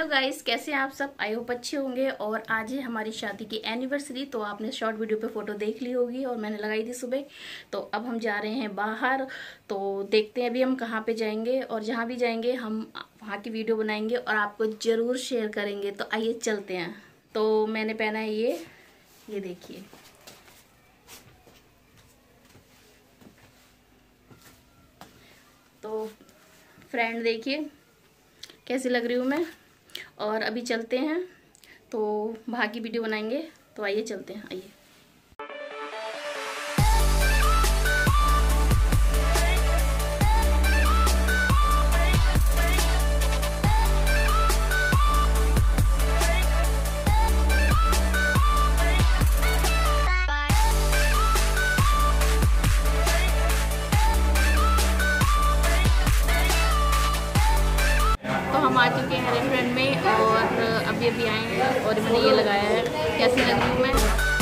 Hello guys, कैसे हैं आप सब। आई होप अच्छे होंगे। और आज है हमारी शादी की एनिवर्सरी। तो आपने शॉर्ट वीडियो पे फोटो देख ली होगी और मैंने लगाई थी सुबह। तो अब हम जा रहे हैं बाहर। तो देखते हैं अभी हम कहाँ पे जाएंगे, और जहाँ भी जाएंगे हम वहाँ की वीडियो बनाएंगे और आपको ज़रूर शेयर करेंगे। तो आइए चलते हैं। तो मैंने पहना है ये देखिए। तो फ्रेंड देखिए कैसी लग रही हूँ मैं। और अभी चलते हैं तो बाहर की वीडियो बनाएंगे। तो आइए चलते हैं, आइए। हम आ चुके हैं रेस्टोरेंट में और अभी आए हैं और मैंने ये लगाया है। कैसी लग रही हूँ मैं।